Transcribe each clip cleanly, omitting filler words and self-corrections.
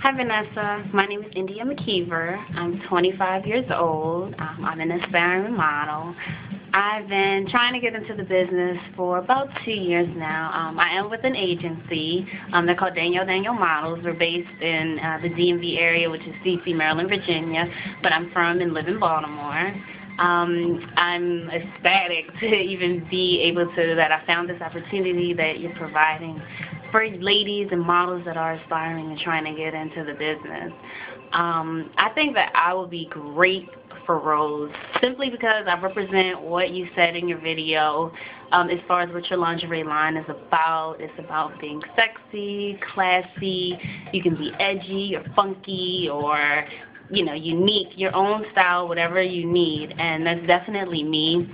Hi Vanessa, my name is India McKeever. I'm 25 years old. I'm an aspiring model. I've been trying to get into the business for about 2 years now. I am with an agency. They're called Danielle Models. We're based in the DMV area, which is DC, Maryland, Virginia, but I'm from and live in Baltimore. I'm ecstatic to even be able to, that I found this opportunity that you're providing for ladies and models that are aspiring and trying to get into the business. I think that I would be great for Rose simply because I represent what you said in your video as far as what your lingerie line is about. It's about being sexy, classy. You can be edgy or funky or unique, your own style, whatever you need, and that's definitely me.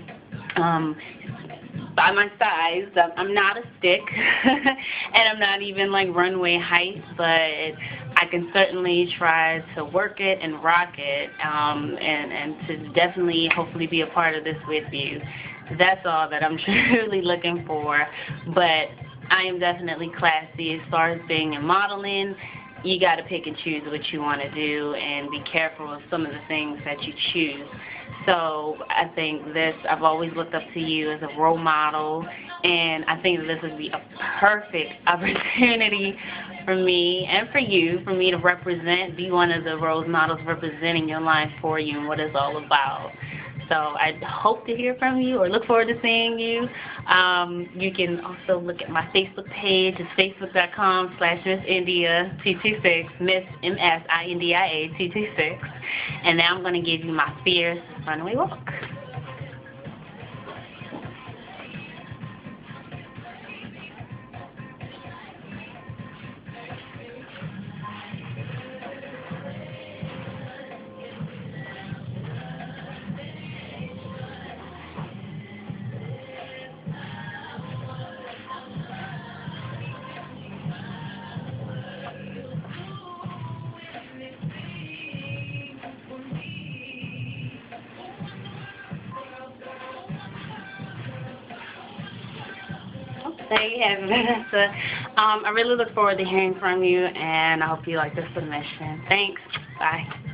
By my size, I'm not a stick, and I'm not even like runway height, but I can certainly try to work it and rock it, and to definitely, hopefully, be a part of this with you. That's all that I'm truly looking for, but I am definitely classy as far as being in modeling. You got to pick and choose what you want to do and be careful of some of the things that you choose. So I think I've always looked up to you as a role model, and I think that this would be a perfect opportunity for me and for you, for me to be one of the role models representing your line for you and what it's all about. So I hope to hear from you or look forward to seeing you. You can also look at my Facebook page. It's facebook.com/MissIndia226, Miss MSINDIA 226. And now I'm going to give you my fierce runway walk. There you have it, Vanessa. I really look forward to hearing from you, and I hope you like the submission. Thanks. Bye.